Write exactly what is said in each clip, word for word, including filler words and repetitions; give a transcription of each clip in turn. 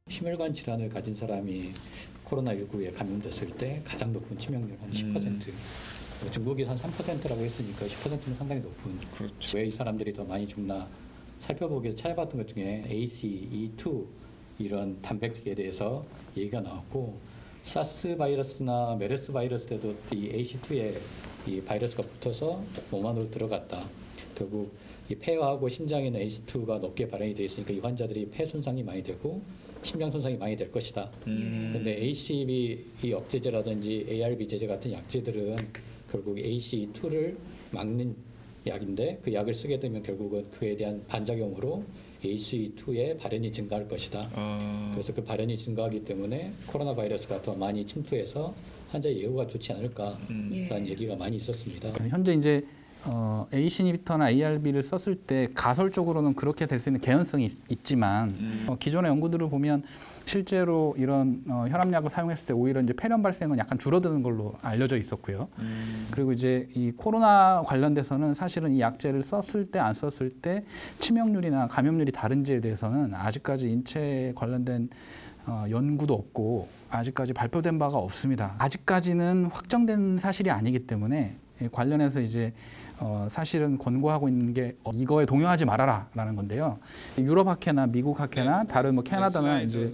심혈관 질환을 가진 사람이 코로나십구에 감염됐을 때 가장 높은 치명률 한 십 퍼센트. 음. 중국이 한 삼 퍼센트라고 했으니까 십 퍼센트는 상당히 높은. 그렇죠. 왜 이 사람들이 더 많이 죽나 살펴보기 위해서 찾아봤던 것 중에 에이씨이 투 이런 단백질에 대해서 얘기가 나왔고, 사스 바이러스나 메르스 바이러스 때도 이 에이씨 투에 이 바이러스가 붙어서 몸 안으로 들어갔다. 결국 이 폐하고 심장에는 에이씨 투가 높게 발현이 되어 있으니까 이 환자들이 폐 손상이 많이 되고 심장 손상이 많이 될 것이다. 음. 근데 에이씨비 억제제라든지 에이알비 제제 같은 약제들은 결국 에이씨 투를 막는 약인데, 그 약을 쓰게 되면 결국은 그에 대한 반작용으로 에이씨 투의 발현이 증가할 것이다. 아. 그래서 그 발현이 증가하기 때문에 코로나 바이러스가 더 많이 침투해서 환자의 예후가 좋지 않을까라는 음. 예. 얘기가 많이 있었습니다. 현재 이제 어, 에이씨 이니비터나 에이알비를 썼을 때 가설적으로는 그렇게 될 수 있는 개연성이 있, 있지만 음. 어, 기존의 연구들을 보면 실제로 이런 어, 혈압약을 사용했을 때 오히려 이제 폐렴 발생은 약간 줄어드는 걸로 알려져 있었고요. 음. 그리고 이제 이 코로나 관련돼서는 사실은 이 약제를 썼을 때 안 썼을 때 치명률이나 감염률이 다른지에 대해서는 아직까지 인체에 관련된 어, 연구도 없고 아직까지 발표된 바가 없습니다. 아직까지는 확정된 사실이 아니기 때문에 관련해서 이제 어, 사실은 권고하고 있는 게 어, 이거에 동요하지 말아라라는 건데요. 유럽 학회나 미국 학회나 네, 다른 뭐 캐나다나 이제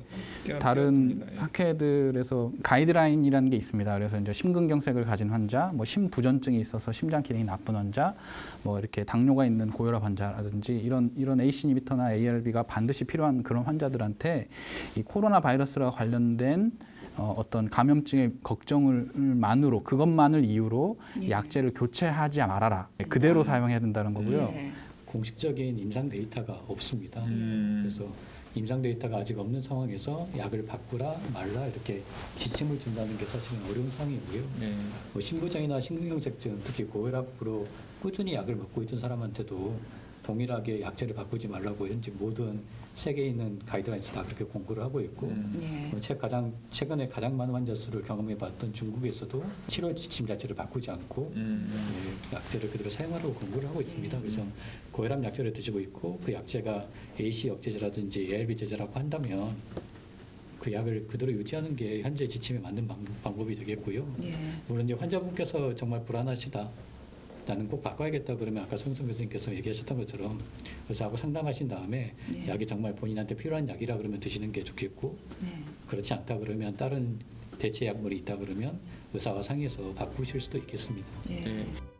다른 학회들에서 가이드라인이라는 게 있습니다. 그래서 이제 심근경색을 가진 환자, 뭐 심부전증이 있어서 심장 기능이 나쁜 환자, 뭐 이렇게 당뇨가 있는 고혈압 환자라든지 이런 이런 에이씨 이니비터나 에이알비가 반드시 필요한 그런 환자들한테 이 코로나 바이러스와 관련된 어, 어떤 감염증의 걱정을 만으로 그것만을 이유로 예. 약제를 교체하지 말아라. 그대로 음. 사용해야 된다는 거고요. 예. 공식적인 임상 데이터가 없습니다. 음. 그래서 임상 데이터가 아직 없는 상황에서 약을 바꾸라 말라 이렇게 지침을 준다는 게 사실은 어려운 상황이고요. 예. 뭐 심부전이나 심근경색증, 특히 고혈압으로 꾸준히 약을 먹고 있던 사람한테도 동일하게 약제를 바꾸지 말라고 현재 모든 세계에 있는 가이드라인에서 다 그렇게 공고를 하고 있고, 음. 예. 책 가장 최근에 가장 많은 환자 수를 경험해봤던 중국에서도 치료 지침 자체를 바꾸지 않고 음. 예, 약제를 그대로 사용하라고 공고를 하고 있습니다. 음. 그래서 고혈압 약제를 드시고 있고 그 약제가 에이씨 억제제라든지 에이알비 제제라고 한다면 그 약을 그대로 유지하는 게 현재 지침에 맞는 방법이 되겠고요. 예. 물론 이제 환자분께서 정말 불안하시다. 나는 꼭 바꿔야겠다 그러면 아까 성승 교수님께서 얘기하셨던 것처럼 의사하고 상담하신 다음에 네. 약이 정말 본인한테 필요한 약이라 그러면 드시는 게 좋겠고 네. 그렇지 않다 그러면 다른 대체 약물이 있다 그러면 의사와 상의해서 바꾸실 수도 있겠습니다. 네. 네.